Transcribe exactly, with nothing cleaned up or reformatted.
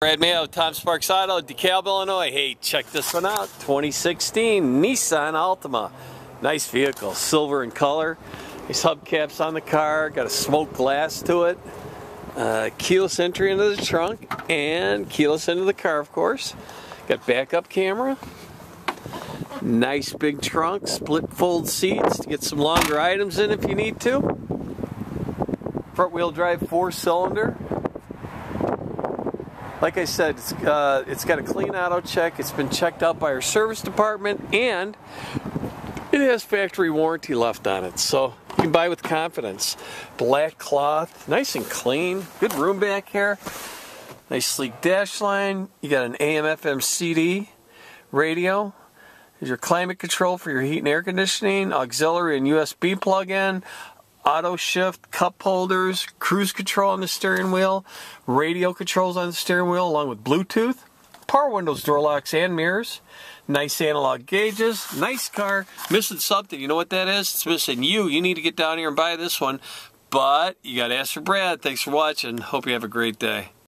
Brad Mayo, Tom Sparks Auto, DeKalb, Illinois. Hey, check this one out. twenty sixteen Nissan Altima. Nice vehicle, silver in color. These hubcaps on the car, got a smoked glass to it. Uh, keyless entry into the trunk and keyless into the car, of course. Got backup camera. Nice big trunk, split fold seats to get some longer items in if you need to. Front wheel drive, four cylinder. Like I said, it's, uh, it's got a clean auto check. It's been checked out by our service department, and it has factory warranty left on it, so you can buy with confidence. Black cloth, nice and clean. Good room back here. Nice sleek dash line. You got an A M F M C D radio. There's your climate control for your heat and air conditioning. Auxiliary and U S B plug-in. Auto shift, cup holders, cruise control on the steering wheel, radio controls on the steering wheel along with Bluetooth, power windows, door locks, and mirrors, nice analog gauges, nice car. Missing something, you know what that is? It's missing you. You need to get down here and buy this one, but you got to ask for Brad. Thanks for watching. Hope you have a great day.